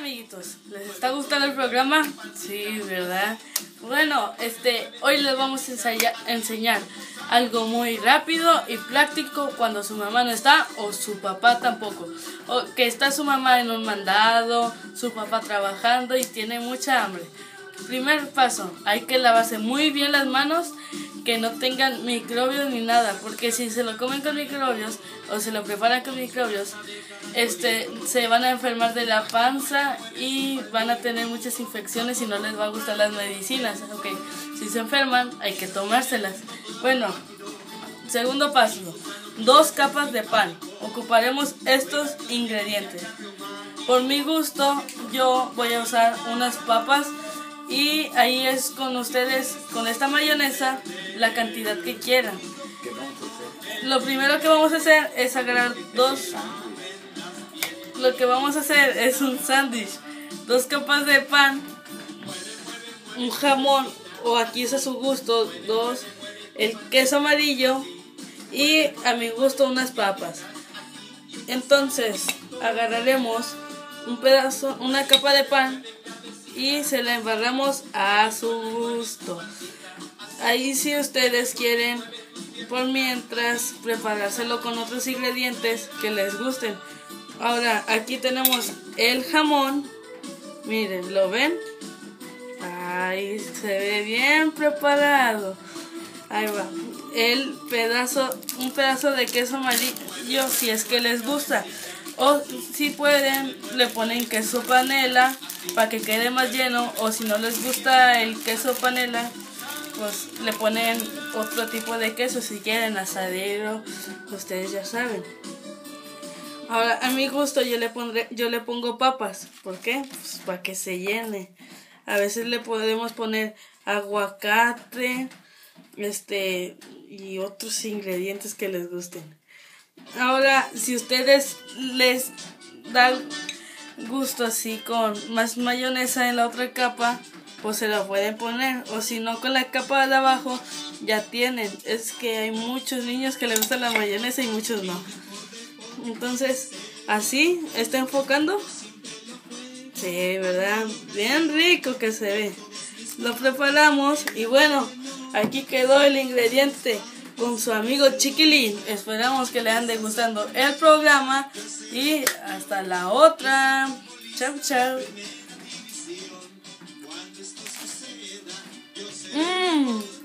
amiguitos? ¿Les está gustando el programa? Sí, ¿verdad? Bueno, hoy les vamos a enseñar algo muy rápido y práctico cuando su mamá no está o su papá tampoco. O que está su mamá en un mandado, su papá trabajando y tiene mucha hambre. Primer paso, hay que lavarse muy bien las manos, que no tengan microbios ni nada, porque si se lo comen con microbios o se lo preparan con microbios, se van a enfermar de la panza y van a tener muchas infecciones y no les va a gustar las medicinas. Okay. Si se enferman, hay que tomárselas. Bueno, segundo paso, 2 capas de pan. Ocuparemos estos ingredientes. Por mi gusto, yo voy a usar unas papas. Y ahí es con ustedes, con esta mayonesa, la cantidad que quieran. Lo primero que vamos a hacer es agarrar un sándwich, 2 capas de pan, un jamón, o aquí es a su gusto, el queso amarillo y a mi gusto unas papas. Entonces agarraremos una capa de pan y se la embarramos a su gusto. Ahí si ustedes quieren, por mientras, preparárselo con otros ingredientes que les gusten. Ahora, aquí tenemos el jamón. Miren, ¿lo ven? Ahí se ve bien preparado. Ahí va. Un pedazo de queso amarillo si es que les gusta. O si pueden, le ponen queso panela para que quede más lleno. O si no les gusta el queso panela, pues le ponen otro tipo de queso. Si quieren asadero, ustedes ya saben. Ahora, a mi gusto yo le pongo papas. ¿Por qué? Pues para que se llene. A veces le podemos poner aguacate, y otros ingredientes que les gusten. Ahora, si ustedes les da gusto así con más mayonesa en la otra capa, pues se la pueden poner. O si no, con la capa de abajo ya tienen. Es que hay muchos niños que les gusta la mayonesa y muchos no. Entonces, así, ¿está enfocando? Sí, ¿verdad? Bien rico que se ve. Lo preparamos y bueno, aquí quedó el ingrediente con su amigo Chiquilín. Esperamos que le ande gustando el programa y hasta la otra. Chau, chau.